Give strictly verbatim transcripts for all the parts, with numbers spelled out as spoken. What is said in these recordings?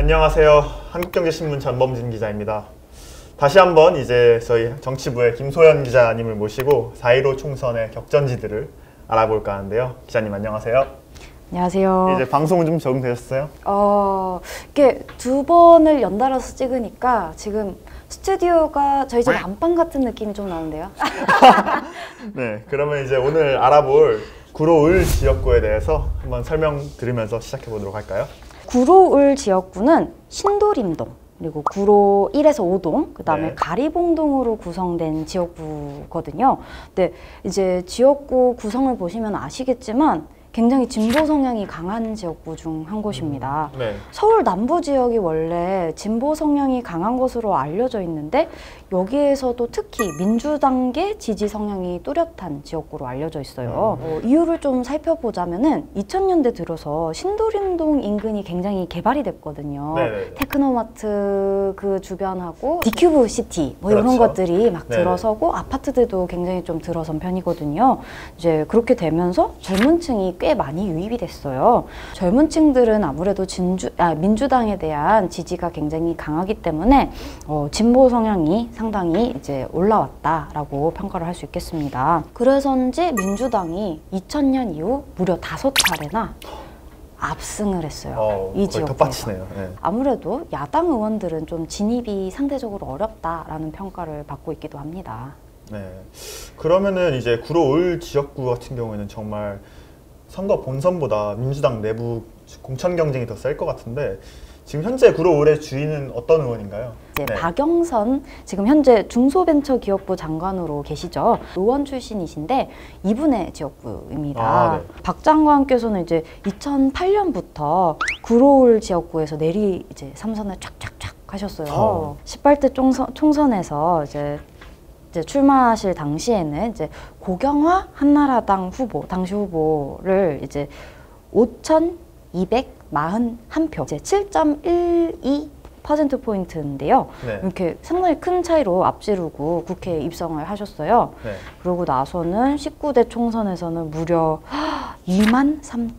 안녕하세요. 한국경제신문 전범진 기자입니다. 다시 한번 이제 저희 정치부의 김소연 기자님을 모시고 사 일오 총선의 격전지들을 알아볼까 하는데요. 기자님 안녕하세요. 안녕하세요. 이제 방송은 좀 적응되셨어요? 어, 이게 두 번을 연달아서 찍으니까 지금 스튜디오가 저희 집 안방 같은 느낌이 좀 나는데요. 네, 그러면 이제 오늘 알아볼 구로을 지역구에 대해서 한번 설명 들으면서 시작해 보도록 할까요? 구로을 지역구는 신도림동, 그리고 구로 일에서 오 동, 그 다음에 네. 가리봉동으로 구성된 지역구거든요. 근데 이제 지역구 구성을 보시면 아시겠지만 굉장히 진보 성향이 강한 지역구 중 한 곳입니다. 음, 네. 서울 남부 지역이 원래 진보 성향이 강한 것으로 알려져 있는데 여기에서도 특히 민주당계 지지 성향이 뚜렷한 지역구로 알려져 있어요. 음. 어, 이유를 좀 살펴보자면은 이천 년대 들어서 신도림동 인근이 굉장히 개발이 됐거든요. 네네. 테크노마트 그 주변하고 디큐브 시티 뭐 이런 그렇죠. 것들이 막 네네. 들어서고 아파트들도 굉장히 좀 들어선 편이거든요. 이제 그렇게 되면서 젊은 층이 꽤 많이 유입이 됐어요. 젊은 층들은 아무래도 진주, 아, 민주당에 대한 지지가 굉장히 강하기 때문에 어, 진보 성향이 상당히 이제 올라왔다라고 평가를 할 수 있겠습니다. 그래서인지 민주당이 이천 년 이후 무려 다섯 차례나 압승을 했어요. 어, 이 거의 지역에서. 텃밭이네요. 네. 아무래도 야당 의원들은 좀 진입이 상대적으로 어렵다라는 평가를 받고 있기도 합니다. 네. 그러면은 이제 구로을 지역구 같은 경우에는 정말 선거 본선보다 민주당 내부 공천 경쟁이 더 셀 것 같은데 지금 현재 구로을의 주인은 어떤 의원인가요? 이제 네. 박영선 지금 현재 중소벤처기업부 장관으로 계시죠. 의원 출신이신데 이분의 지역구입니다. 아, 네. 박 장관께서는 이제 이천팔 년부터 구로을 지역구에서 내리 이제 삼선을 촥촥촥 하셨어요. 어. 십팔 대 총선, 총선에서 이제 이제 출마하실 당시에는 이제 고경화 한나라당 후보, 당시 후보를 이제 오천이백사십일 표, 이제 칠 점 일이 퍼센트 포인트인데요. 네. 이렇게 상당히 큰 차이로 앞지르고 국회에 입성을 하셨어요. 네. 그러고 나서는 십구 대 총선에서는 무려 이만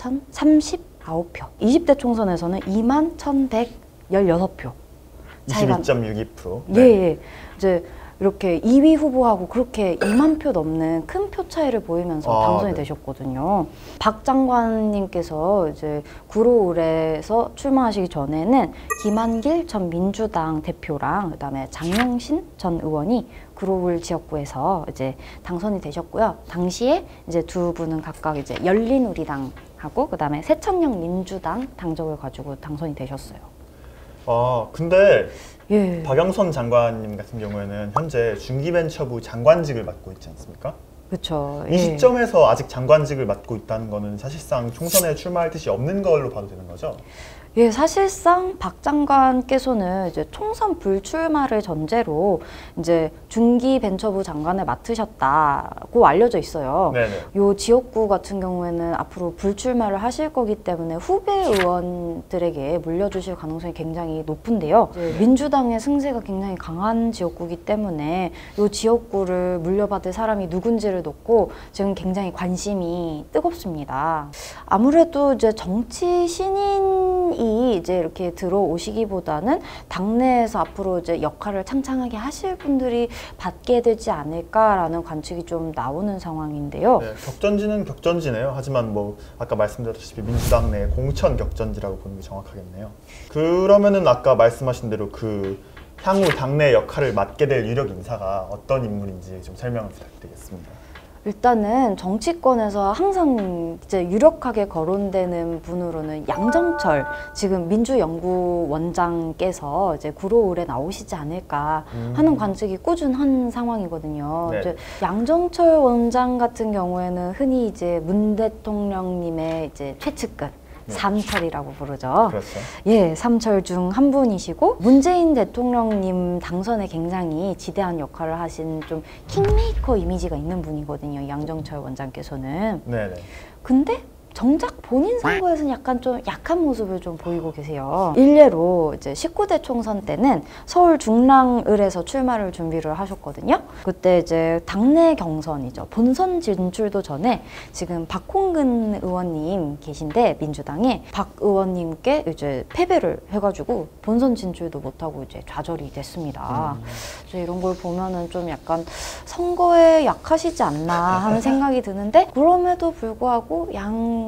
삼천삼십구 표, 이십 대 총선에서는 이만 천백십육 표. 차이가 이십이 점 육이 퍼센트. 예, 예. 이제 이렇게 이 위 후보하고 그렇게 이만 표 넘는 큰 표 차이를 보이면서 아, 당선이 네. 되셨거든요. 박 장관님께서 이제 구로을에서 출마하시기 전에는 김한길 전 민주당 대표랑 그다음에 장영신 전 의원이 구로을 지역구에서 이제 당선이 되셨고요. 당시에 이제 두 분은 각각 이제 열린우리당하고 그다음에 새천년 민주당 당적을 가지고 당선이 되셨어요. 아, 근데 예. 박영선 장관님 같은 경우에는 현재 중기벤처부 장관직을 맡고 있지 않습니까? 그렇죠. 이 시점에서 아직 장관직을 맡고 있다는 거는 사실상 총선에 출마할 뜻이 없는 걸로 봐도 되는 거죠? 예, 사실상 박 장관께서는 이제 총선 불출마를 전제로 이제 중기벤처부 장관을 맡으셨다고 알려져 있어요. 네네. 요 지역구 같은 경우에는 앞으로 불출마를 하실 거기 때문에 후배 의원들에게 물려주실 가능성이 굉장히 높은데요. 이제 민주당의 승세가 굉장히 강한 지역구이기 때문에 요 지역구를 물려받을 사람이 누군지를 놓고 지금 굉장히 관심이 뜨겁습니다. 아무래도 이제 정치 신인이 이제 이렇게 들어오시기보다는 당내에서 앞으로 이제 역할을 창창하게 하실 분들이 받게 되지 않을까라는 관측이 좀 나오는 상황인데요. 네, 격전지는 격전지네요. 하지만 뭐 아까 말씀드렸다시피 민주당 내 공천 격전지라고 보는 게 정확하겠네요. 그러면은 아까 말씀하신 대로 그 향후 당내 역할을 맡게 될 유력 인사가 어떤 인물인지 좀 설명을 부탁드리겠습니다. 일단은 정치권에서 항상 이제 유력하게 거론되는 분으로는 양정철 지금 민주연구원장께서 이제 구로을에 나오시지 않을까 하는 관측이 꾸준한 상황이거든요. 네. 이제 양정철 원장 같은 경우에는 흔히 이제 문 대통령님의 이제 최측근 네. 삼철이라고 부르죠. 그렇죠. 예, 삼철 중 한 분이시고 문재인 대통령님 당선에 굉장히 지대한 역할을 하신 좀 킹메이커 이미지가 있는 분이거든요. 양정철 원장께서는. 네네. 근데 정작 본인 선거에서는 약간 좀 약한 모습을 좀 보이고 계세요. 일례로 이제 십구 대 총선 때는 서울 중랑을에서 출마를 준비를 하셨거든요. 그때 이제 당내 경선이죠. 본선 진출도 전에 지금 박홍근 의원님 계신데 민주당에 박 의원님께 이제 패배를 해가지고 본선 진출도 못하고 이제 좌절이 됐습니다. 음. 그래서 이런 걸 보면은 좀 약간 선거에 약하시지 않나 하는 생각이 드는데 그럼에도 불구하고 양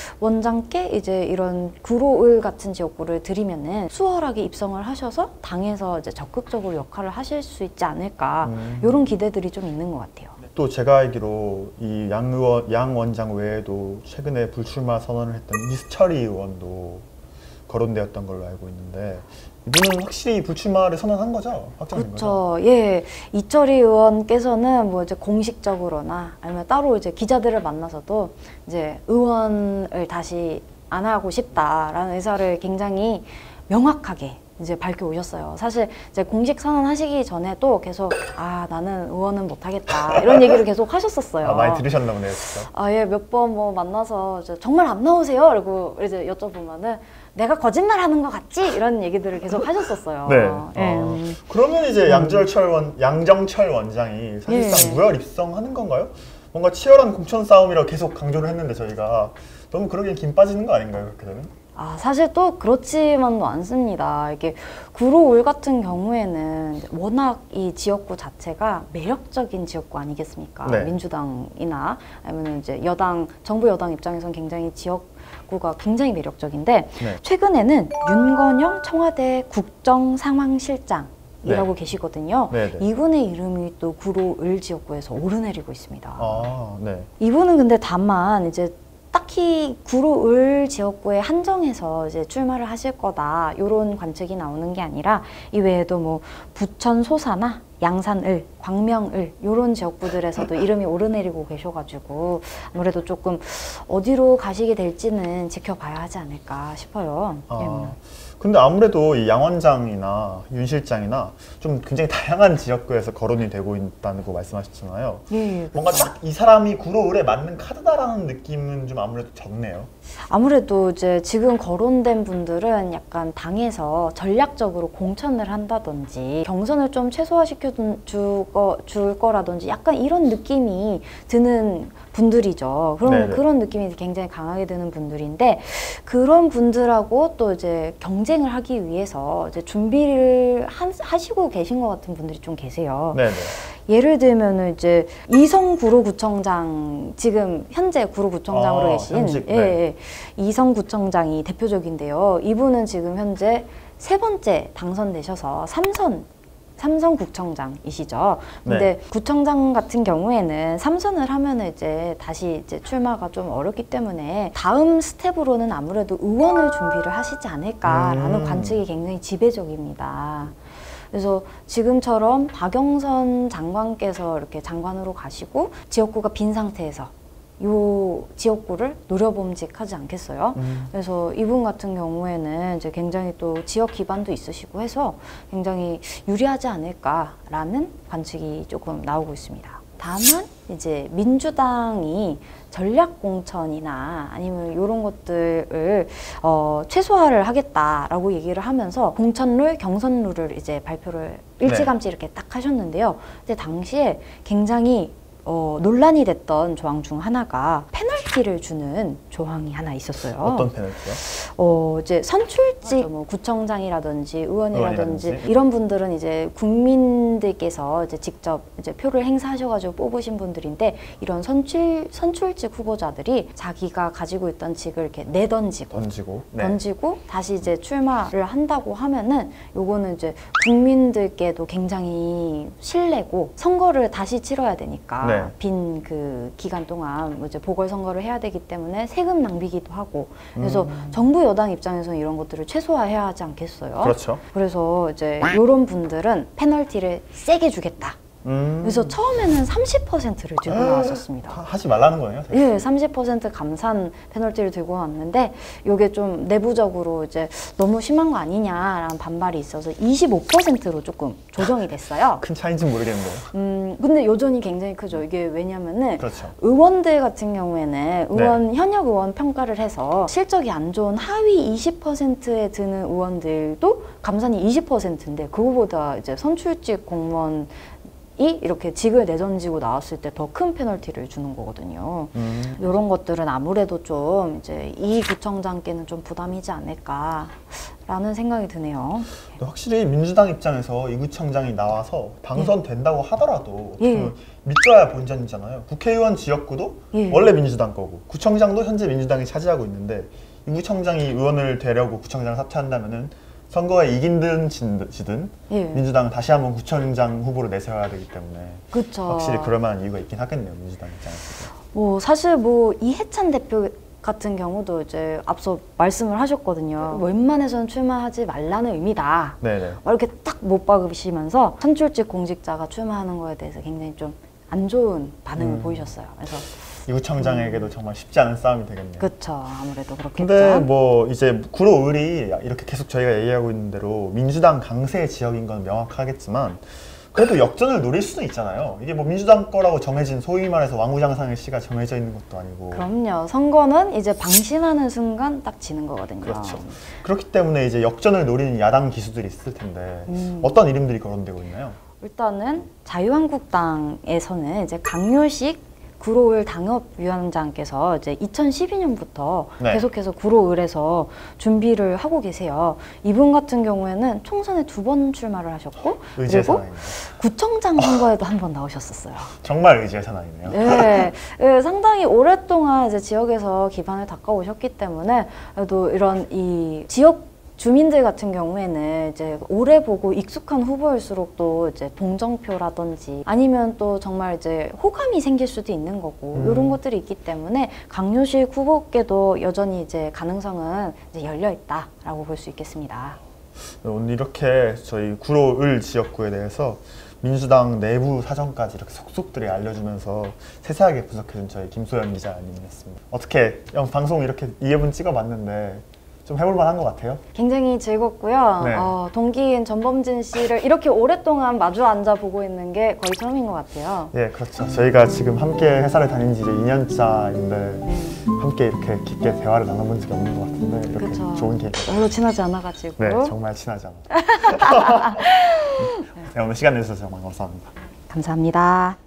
원장께 이제 이런 구로을 같은 지역구를 드리면은 수월하게 입성을 하셔서 당에서 이제 적극적으로 역할을 하실 수 있지 않을까 음. 이런 기대들이 좀 있는 것 같아요. 또 제가 알기로 이 양 의원, 양 원장 외에도 최근에 불출마 선언을 했던 이수철이 의원도 거론되었던 걸로 알고 있는데 이분은 확실히 불출마를 선언한 거죠? 확정된 거죠? 그렇죠. 예, 이철희 의원께서는 뭐 이제 공식적으로나 아니면 따로 이제 기자들을 만나서도 이제 의원을 다시 안 하고 싶다라는 의사를 굉장히 명확하게 이제 밝혀 오셨어요. 사실 이제 공식 선언하시기 전에도 계속 아 나는 의원은 못 하겠다 이런 얘기를 계속 하셨었어요. 아, 많이 들으셨나 보네요, 진짜. 아, 예, 몇 번 뭐 만나서 이제 정말 안 나오세요? 그리고 이제 여쭤보면은 내가 거짓말 하는 것 같지? 이런 얘기들을 계속 하셨었어요. 네. 예. 어, 그러면 이제 양절철 원, 양정철 원장이 사실상 예. 무혈 입성하는 건가요? 뭔가 치열한 공천 싸움이라고 계속 강조를 했는데 저희가 너무 그러기엔 김 빠지는 거 아닌가요? 그렇게 되면? 아, 사실 또 그렇지만도 않습니다. 이게 구로울 같은 경우에는 워낙 이 지역구 자체가 매력적인 지역구 아니겠습니까? 네. 민주당이나 아니면 이제 여당, 정부 여당 입장에선 굉장히 지역구가 굉장히 매력적인데 네. 최근에는 윤건영 청와대 국정상황실장 이라고 네. 계시거든요. 네, 네. 이분의 이름이 또 구로을 지역구에서 오르내리고 있습니다. 아, 네. 이분은 근데 다만 이제 딱히 구로을 지역구에 한정해서 이제 출마를 하실 거다 이런 관측이 나오는 게 아니라 이외에도 뭐 부천 소사나 양산을, 광명을 이런 지역구들에서도 이름이 오르내리고 계셔가지고 아무래도 조금 어디로 가시게 될지는 지켜봐야 하지 않을까 싶어요. 아, 음. 근데 아무래도 이 양 원장이나 윤 실장이나 좀 굉장히 다양한 지역구에서 거론이 되고 있다고 말씀하셨잖아요. 예, 예, 뭔가 딱 이 사람이 구로을에 맞는 카드다라는 느낌은 좀 아무래도 적네요. 아무래도 이제 지금 거론된 분들은 약간 당에서 전략적으로 공천을 한다든지 경선을 좀 최소화시켜 줄, 거, 줄 거라든지 약간 이런 느낌이 드는 분들이죠. 그런, 네네. 그런 느낌이 굉장히 강하게 드는 분들인데 그런 분들하고 또 이제 경쟁을 하기 위해서 이제 준비를 한, 하시고 계신 것 같은 분들이 좀 계세요. 네네. 예를 들면은 이제 이성 구로구청장 지금 현재 구로구청장으로 아, 계신 현직, 예, 네. 예, 이성 구청장이 대표적인데요. 이분은 지금 현재 세 번째 당선되셔서 삼선 삼선구청장이시죠. 근데 네. 구청장 같은 경우에는 삼선을 하면은 이제 다시 이제 출마가 좀 어렵기 때문에 다음 스텝으로는 아무래도 의원을 준비를 하시지 않을까라는 음. 관측이 굉장히 지배적입니다. 그래서 지금처럼 박영선 장관께서 이렇게 장관으로 가시고 지역구가 빈 상태에서 요 지역구를 노려봄직하지 않겠어요? 음. 그래서 이분 같은 경우에는 이제 굉장히 또 지역 기반도 있으시고 해서 굉장히 유리하지 않을까라는 관측이 조금 나오고 있습니다. 다만 이제 민주당이 전략 공천이나 아니면 이런 것들을 어, 최소화를 하겠다라고 얘기를 하면서 공천룰, 경선룰을 이제 발표를 일찌감치 이렇게 딱 하셨는데요. 근데 당시에 굉장히 어, 논란이 됐던 조항 중 하나가 페널티를 주는 조항이 하나 있었어요. 어떤 페널티요? 어, 이제 선출직 뭐 구청장이라든지 의원이라든지 의원이라든지. 이런 분들은 이제 국민들께서 이제 직접 이제 표를 행사하셔가지고 뽑으신 분들인데 이런 선출 선출직 후보자들이 자기가 가지고 있던 직을 이렇게 내던지고 던지고. 네. 던지고 다시 이제 출마를 한다고 하면은 요거는 이제 국민들께도 굉장히 신뢰고 선거를 다시 치러야 되니까 네. 빈 그 기간 동안 뭐 이제 보궐선거를 해야 되기 때문에 세금 낭비기도 하고 그래서 음. 정부 여당 입장에서는 이런 것들을 최소화해야 하지 않겠어요? 그렇죠. 그래서 이제 이런 분들은 페널티를 세게 주겠다. 음. 그래서 처음에는 삼십 퍼센트를 들고 나왔었습니다. 하, 하지 말라는 거예요? 예, 삼십 퍼센트 감산 페널티를 들고 왔는데 이게 좀 내부적으로 이제 너무 심한 거 아니냐라는 반발이 있어서 이십오 퍼센트로 조금 조정이 됐어요. 큰 차이인지 모르겠는데요. 음, 근데 여전히 굉장히 크죠. 이게 왜냐면은 그렇죠. 의원들 같은 경우에는 의원 네. 현역 의원 평가를 해서 실적이 안 좋은 하위 이십 퍼센트에 드는 의원들도 감산이 이십 퍼센트인데 그거보다 이제 선출직 공무원 이 이렇게 직을 내던지고 나왔을 때 더 큰 페널티를 주는 거거든요. 음. 이런 것들은 아무래도 좀 이제 이 구청장께는 좀 부담이지 않을까라는 생각이 드네요. 확실히 민주당 입장에서 이 구청장이 나와서 당선된다고 예. 하더라도 예. 그 믿져야 본전이잖아요. 국회의원 지역구도 예. 원래 민주당 거고 구청장도 현재 민주당이 차지하고 있는데 이 구청장이 의원을 되려고 구청장을 사퇴한다면은 선거에 이긴든 지든 예. 민주당은 다시 한번 구청장 후보를 내세워야 되기 때문에 그쵸. 확실히 그럴 만한 이유가 있긴 하겠네요. 민주당 입장에서. 뭐 사실 뭐 이해찬 대표 같은 경우도 이제 앞서 말씀을 하셨거든요. 웬만해서는 출마하지 말라는 의미다. 네네. 이렇게 딱 못 박으시면서 선출직 공직자가 출마하는 거에 대해서 굉장히 좀 안 좋은 반응을 음. 보이셨어요. 그래서 이 구청장에게도 음. 정말 쉽지 않은 싸움이 되겠네요. 그렇죠. 아무래도 그렇겠죠. 근데 뭐 이제 구로을이 이렇게 계속 저희가 얘기하고 있는 대로 민주당 강세 지역인 건 명확하겠지만 그래도 역전을 노릴 수도 있잖아요. 이게 뭐 민주당 거라고 정해진 소위 말해서 왕우장상의 씨가 정해져 있는 것도 아니고. 그럼요. 선거는 이제 방심하는 순간 딱 지는 거거든요. 그렇죠. 그렇기 때문에 이제 역전을 노리는 야당 기수들이 있을 텐데 음. 어떤 이름들이 거론되고 있나요? 일단은 자유한국당에서는 이제 강요식 구로을 당협위원장께서 이제 이천십이 년부터 네. 계속해서 구로을에서 준비를 하고 계세요. 이분 같은 경우에는 총선에 두 번 출마를 하셨고 그리고 사나이네요. 구청장 선거에도 한 번 나오셨었어요. 정말 의지의 사나이네요. 네, 네, 상당히 오랫동안 이제 지역에서 기반을 닦아오셨기 때문에 또 이런 이 지역 주민들 같은 경우에는 이제 오래 보고 익숙한 후보일수록 또 이제 동정표라든지 아니면 또 정말 이제 호감이 생길 수도 있는 거고 음. 이런 것들이 있기 때문에 강요식 후보께도 여전히 이제 가능성은 이제 열려 있다라고 볼 수 있겠습니다. 오늘 이렇게 저희 구로을 지역구에 대해서 민주당 내부 사정까지 이렇게 속속들이 알려주면서 세세하게 분석해준 저희 김소연 기자님이었습니다. 어떻게 방송 이렇게 이 분 찍어봤는데 좀 해볼 만한 것 같아요. 굉장히 즐겁고요. 네. 어, 동기인 전범진 씨를 이렇게 오랫동안 마주 앉아 보고 있는 게 거의 처음인 것 같아요. 네, 그렇죠. 저희가 지금 함께 회사를 다닌 지 이제 이 년차인데 음. 함께 이렇게 깊게 대화를 나눠본 적이 없는 것 같은데 이렇게 그쵸. 좋은 기회. 별로 친하지 않아가지고. 네, 정말 친하지 않아요. 네, 오늘 시간 내주셔서 정말 감사합니다. 감사합니다.